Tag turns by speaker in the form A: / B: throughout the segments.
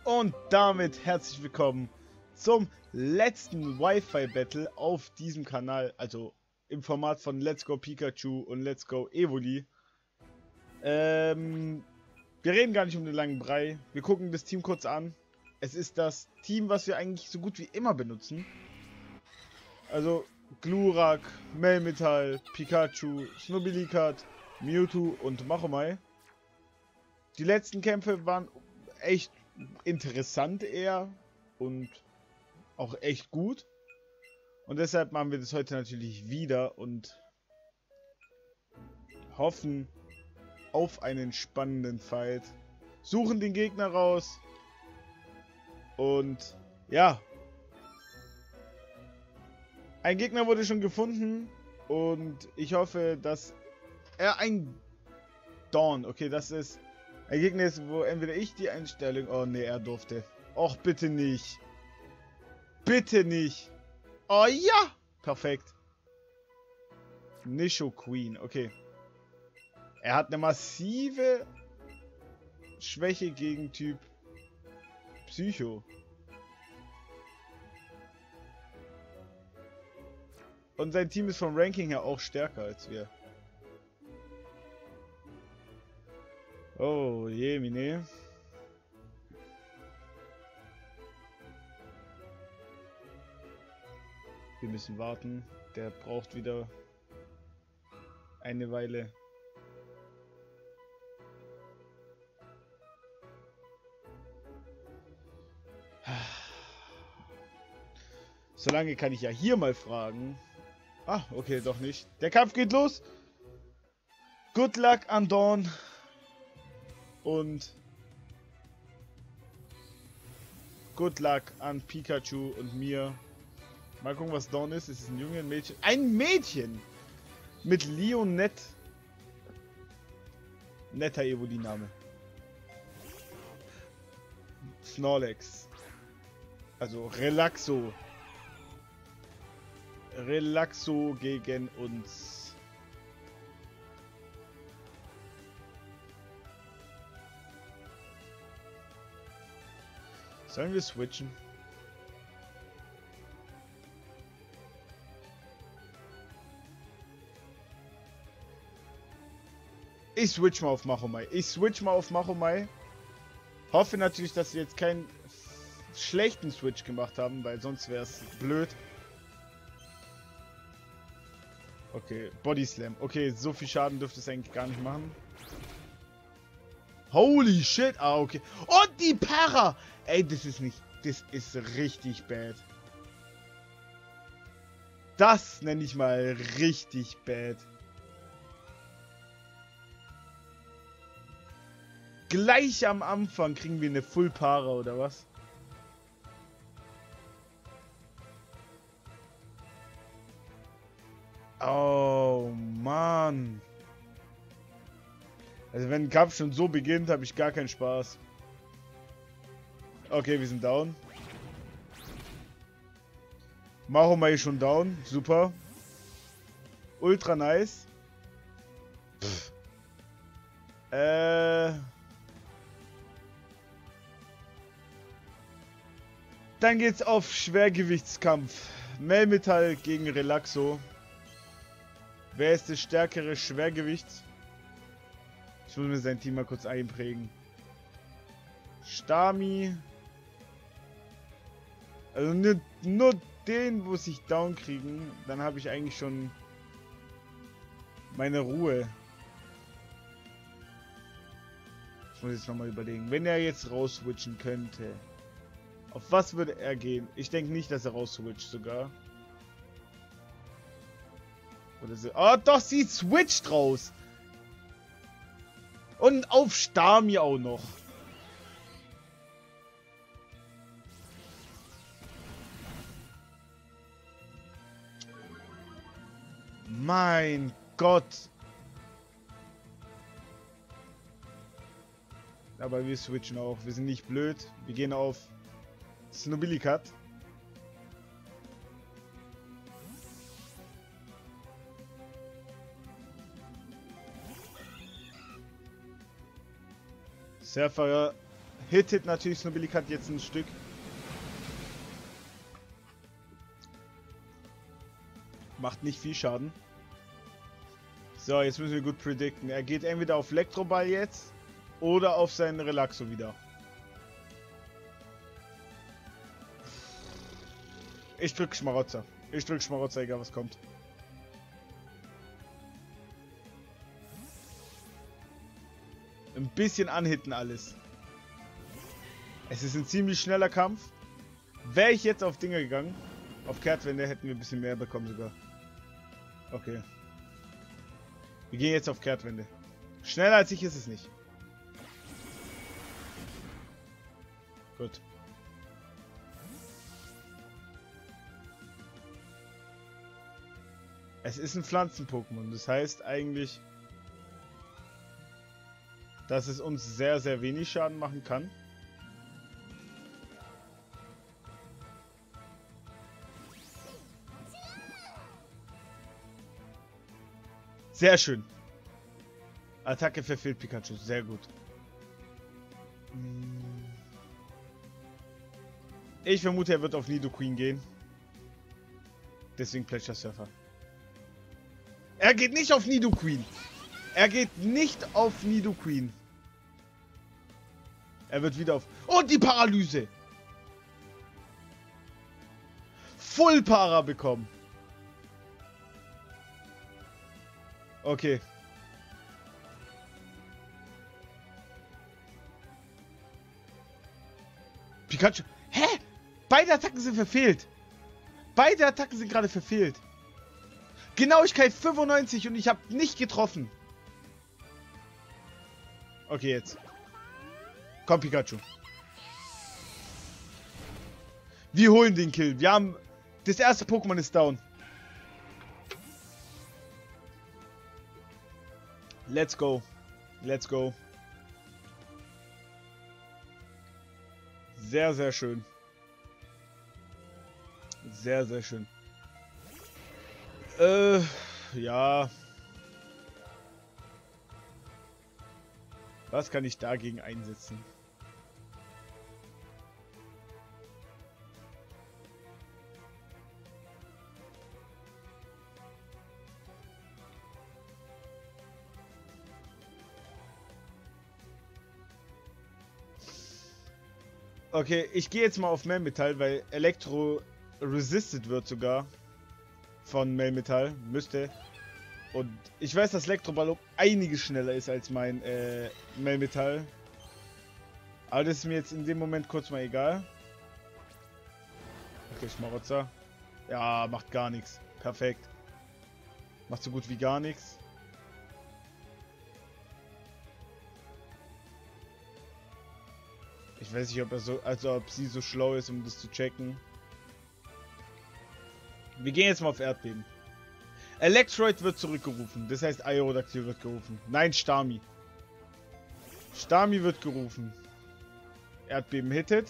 A: Und damit herzlich willkommen zum letzten Wi-Fi-Battle auf diesem Kanal, also im Format von Let's Go Pikachu und Let's Go Evoli. Wir reden gar nicht um den langen Brei, wir gucken das Team kurz an. Es ist das Team, was wir eigentlich so gut wie immer benutzen. Also Glurak, Melmetal, Pikachu, Snobilikat, Mewtwo und Machomai. Die letzten Kämpfe waren echt interessant eher und auch echt gut. Und deshalb machen wir das heute natürlich wieder und hoffen auf einen spannenden Fight. Suchen den Gegner raus. Und ja. Ein Gegner wurde schon gefunden. Und ich hoffe, dass er ein Dawn. Okay, das ist ein Gegner ist, wo entweder ich die Einstellung... Oh ne, er durfte. Och, bitte nicht. Bitte nicht. Oh ja. Perfekt. Nisho Queen. Okay. Er hat eine massive Schwäche gegen Typ Psycho. Und sein Team ist vom Ranking her auch stärker als wir. Oh je, Mine. Wir müssen warten. Der braucht wieder eine Weile. Solange kann ich ja hier mal fragen. Ah, okay, doch nicht. Der Kampf geht los. Good luck an Dawn. Und good luck an Pikachu und mir. Mal gucken, was Dawn ist. Es ist ein Junge, ein Mädchen. Ein Mädchen! Mit Leonette. Netter Evoli-Name. Snorlax. Also Relaxo. Relaxo gegen uns. Sollen wir switchen? Ich switch mal auf Machomai. Hoffe natürlich, dass wir jetzt keinen schlechten Switch gemacht haben, weil sonst wäre es blöd. Okay, Body Slam. Okay, so viel Schaden dürfte es eigentlich gar nicht machen. Holy shit. Ah, okay. Und die Para! Ey, das ist nicht... Das ist richtig bad. Das nenne ich mal richtig bad. Gleich am Anfang kriegen wir eine Full Para, oder was? Oh, Mann. Also wenn ein Kampf schon so beginnt, habe ich gar keinen Spaß. Okay, wir sind down. Machomai schon down. Super. Ultra nice. Pff. Dann geht's auf Schwergewichtskampf. Melmetal gegen Relaxo. Wer ist das stärkere Schwergewicht? Ich muss mir sein Team mal kurz einprägen. Stami. Also nur den muss ich down kriegen. Dann habe ich eigentlich schon meine Ruhe. Ich muss jetzt nochmal überlegen. Wenn er jetzt rausswitchen könnte. Auf was würde er gehen? Ich denke nicht, dass er rausswitcht sogar. Oder so. Oh, doch, sie switcht raus. Und auf Stami auch noch. Mein Gott. Aber wir switchen auch. Wir sind nicht blöd. Wir gehen auf Snobilikat. Surfer Hittet natürlich Snobilikat jetzt ein Stück. Macht nicht viel Schaden. So, jetzt müssen wir gut predikten. Er geht entweder auf Elektroball jetzt oder auf seinen Relaxo wieder. Ich drück Schmarotzer. Ich drück Schmarotzer, egal was kommt. Ein bisschen anhitten alles. Es ist ein ziemlich schneller Kampf. Wäre ich jetzt auf Dinger gegangen, auf Kehrtwende, hätten wir ein bisschen mehr bekommen sogar. Okay. Wir gehen jetzt auf Kehrtwende. Schneller als ich ist es nicht. Gut. Es ist ein Pflanzen-Pokémon. Das heißt eigentlich, dass es uns sehr, sehr wenig Schaden machen kann. Sehr schön. Attacke verfehlt Pikachu. Sehr gut. Ich vermute, er wird auf Nidoqueen gehen. Deswegen Pleasure Surfer. Er geht nicht auf Nidoqueen. Er geht nicht auf Nidoqueen. Er wird wieder auf... Und die Paralyse. Full Para bekommen. Okay. Pikachu. Hä? Beide Attacken sind verfehlt. Beide Attacken sind gerade verfehlt. Genauigkeit 95 und ich habe nicht getroffen. Okay, jetzt. Komm, Pikachu. Wir holen den Kill. Wir haben... Das erste Pokémon ist down. Let's go. Let's go. Sehr, sehr schön. Sehr, sehr schön. Ja. Was kann ich dagegen einsetzen? Okay, ich gehe jetzt mal auf Melmetall, weil Elektro resisted wird sogar von Melmetall. Müsste. Und ich weiß, dass Elektroball um einiges schneller ist als mein Melmetall. Aber das ist mir jetzt in dem Moment kurz mal egal. Okay, Schmarotzer. Ja, macht gar nichts. Perfekt. Macht so gut wie gar nichts. Ich weiß nicht, ob er so, also ob sie so schlau ist, um das zu checken. Wir gehen jetzt mal auf Erdbeben. Electroid wird zurückgerufen. Das heißt, Aerodactyl wird gerufen. Nein, Starmie. Starmie wird gerufen. Erdbeben hittet.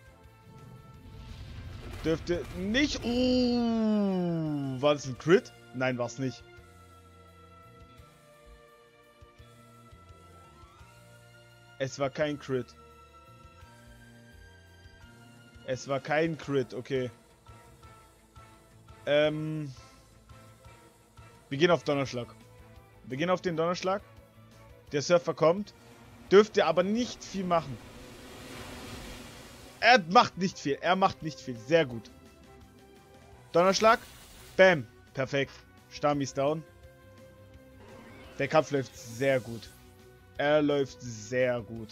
A: Dürfte nicht... war das ein Crit? Nein, war es nicht. Es war kein Crit. Es war kein Crit, okay. Wir gehen auf Donnerschlag. Wir gehen auf den Donnerschlag. Der Surfer kommt. Dürfte aber nicht viel machen. Er macht nicht viel. Er macht nicht viel. Sehr gut. Donnerschlag. Bam. Perfekt. Starmie ist down. Der Kampf läuft sehr gut. Er läuft sehr gut.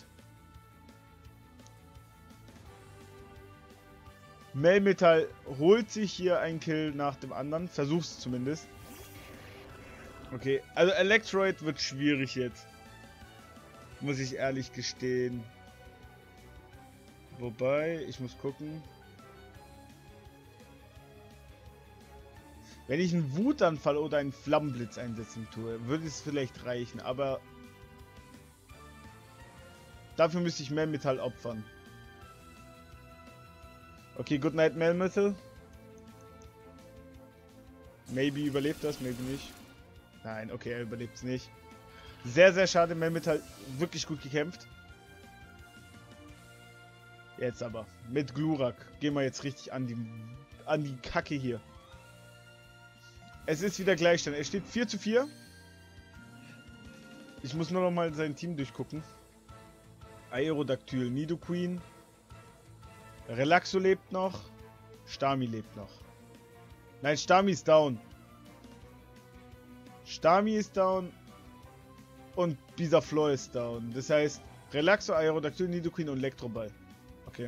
A: Melmetall holt sich hier einen Kill nach dem anderen. Versuch's zumindest. Okay, also Electroid wird schwierig jetzt. Muss ich ehrlich gestehen. Wobei, ich muss gucken. Wenn ich einen Wutanfall oder einen Flammenblitz einsetzen tue, würde es vielleicht reichen, aber dafür müsste ich Melmetall opfern. Okay, Good Night Melmetal. Maybe überlebt das, maybe nicht. Nein, okay, er überlebt es nicht. Sehr, sehr schade, Melmetall wirklich gut gekämpft. Jetzt aber. Mit Glurak gehen wir jetzt richtig an die Kacke hier. Es ist wieder Gleichstand. Es steht 4:4. Ich muss nur noch mal sein Team durchgucken. Aerodactyl, Nidoqueen. Relaxo lebt noch. Stami lebt noch. Nein, Stami ist down. Stami ist down. Und Bisaflor ist down. Das heißt, Relaxo, Aerodactyl, Nidoqueen und Elektroball. Okay.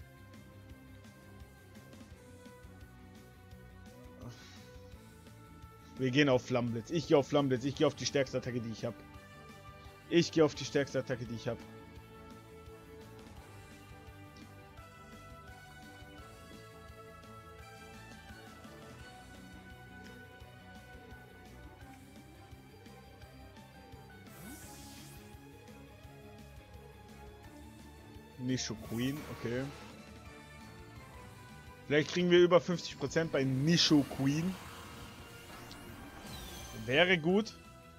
A: Wir gehen auf Flammenblitz. Ich gehe auf Flammenblitz. Ich gehe auf die stärkste Attacke, die ich habe. Ich gehe auf die stärkste Attacke, die ich habe. Nidoqueen, okay. Vielleicht kriegen wir über 50% bei Nidoqueen. Wäre gut.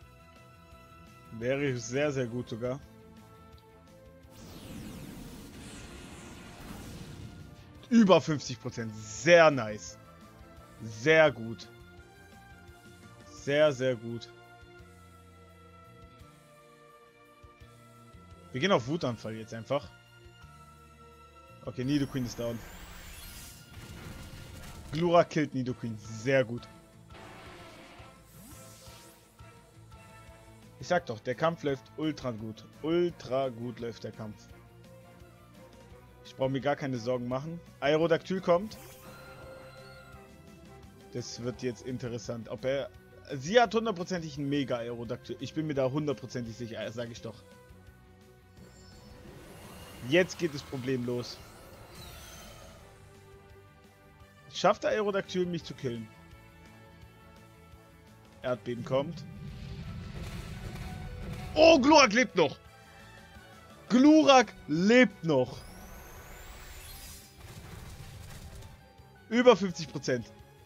A: Wäre sehr, sehr gut sogar. Über 50%. Sehr nice. Sehr gut. Sehr, sehr gut. Wir gehen auf Wutanfall jetzt einfach. Okay, Nidoqueen ist down. Glurak killt Nidoqueen. Sehr gut. Ich sag doch, der Kampf läuft ultra gut. Ultra gut läuft der Kampf. Ich brauche mir gar keine Sorgen machen. Aerodactyl kommt. Das wird jetzt interessant. Ob er... Sie hat hundertprozentig einen Mega Aerodactyl. Ich bin mir da hundertprozentig sicher, sage ich doch. Jetzt geht das Problem los. Schafft der Aerodactyl mich zu killen? Erdbeben kommt. Oh, Glurak lebt noch. Glurak lebt noch. Über 50%.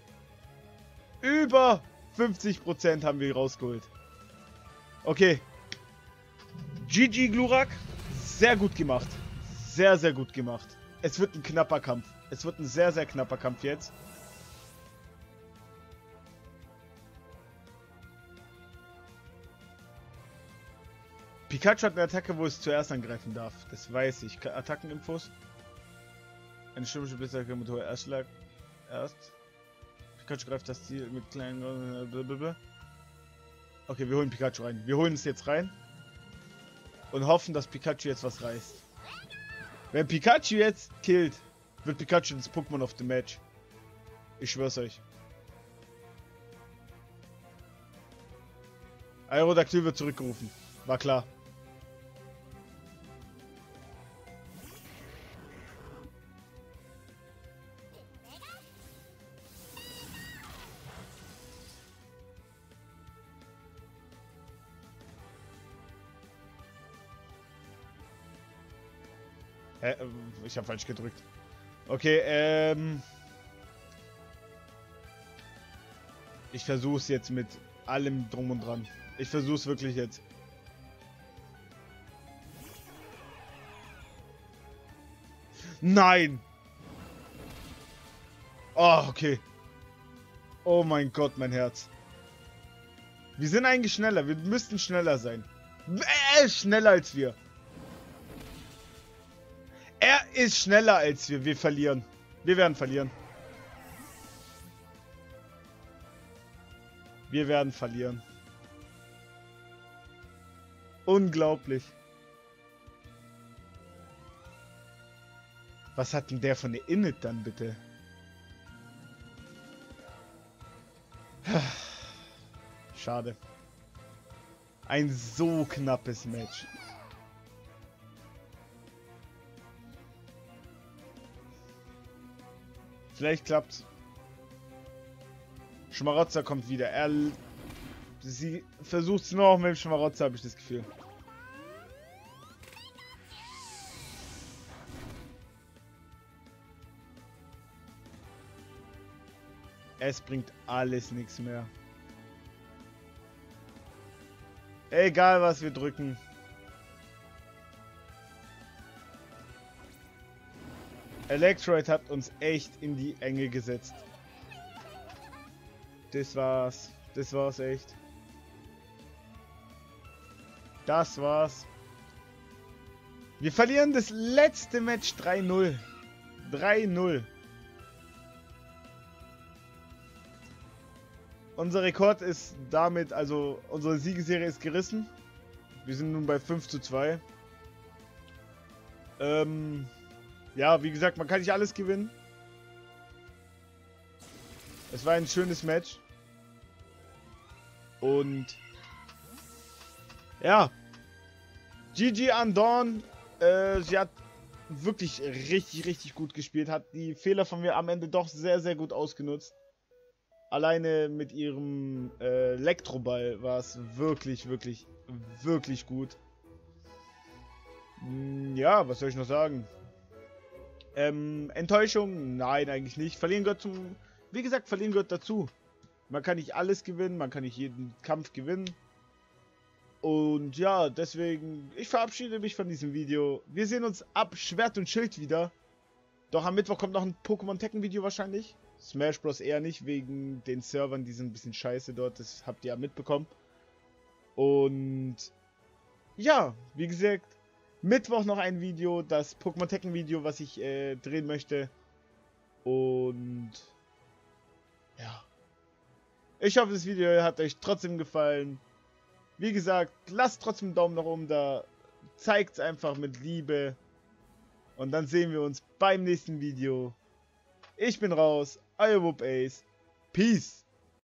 A: Über 50% haben wir rausgeholt. Okay. GG Glurak. Sehr gut gemacht. Sehr, sehr gut gemacht. Es wird ein knapper Kampf. Es wird ein sehr, sehr knapper Kampf jetzt. Pikachu hat eine Attacke, wo es zuerst angreifen darf. Das weiß ich. Attackeninfos. Eine stürmische Blitzattacke mit hoher Erstschlag. Pikachu greift das Ziel mit kleinen... Okay, wir holen Pikachu rein. Wir holen es jetzt rein. Und hoffen, dass Pikachu jetzt was reißt. Wenn Pikachu jetzt killt, wird Pikachu das Pokémon of the Match. Ich schwör's euch. Aerodactyl wird zurückgerufen. War klar. Ich habe falsch gedrückt. Okay, ich versuch's jetzt mit allem drum und dran. Ich versuch's wirklich jetzt. Nein! Oh, okay. Oh mein Gott, mein Herz. Wir sind eigentlich schneller. Wir müssten schneller sein. Schneller als wir. Er ist schneller als wir. Wir verlieren. Wir werden verlieren. Wir werden verlieren. Unglaublich. Was hat denn der von der Init dann bitte? Schade. Ein so knappes Match. Vielleicht klappt's. Schmarotzer kommt wieder. Sie versucht es noch mit dem Schmarotzer, habe ich das Gefühl. Es bringt alles nichts mehr. Egal was wir drücken. Electroid hat uns echt in die Enge gesetzt. Das war's. Das war's echt. Das war's. Wir verlieren das letzte Match 3-0. 3-0. Unser Rekord ist damit, also unsere Siegesserie ist gerissen. Wir sind nun bei 5:2. Ja, wie gesagt, man kann nicht alles gewinnen. Es war ein schönes Match. Und ja, GG an Dawn. Sie hat wirklich richtig gut gespielt. Hat die Fehler von mir am Ende doch sehr gut ausgenutzt. Alleine mit ihrem Elektroball war es wirklich gut. Ja, was soll ich noch sagen? Enttäuschung? Nein, eigentlich nicht. Verlieren gehört zum... Wie gesagt, verlieren gehört dazu. Man kann nicht alles gewinnen, man kann nicht jeden Kampf gewinnen. Und ja, deswegen, ich verabschiede mich von diesem Video. Wir sehen uns ab Schwert und Schild wieder. Doch am Mittwoch kommt noch ein Pokémon Tekken Video wahrscheinlich. Smash Bros. Eher nicht, wegen den Servern, die sind ein bisschen scheiße dort. Das habt ihr ja mitbekommen. Und ja, wie gesagt, Mittwoch noch ein Video, das Pokémon Tekken Video, was ich drehen möchte. Und ja, ich hoffe, das Video hat euch trotzdem gefallen. Wie gesagt, lasst trotzdem einen Daumen nach oben da. Zeigt es einfach mit Liebe. Und dann sehen wir uns beim nächsten Video. Ich bin raus, euer Whoop Ace. Peace.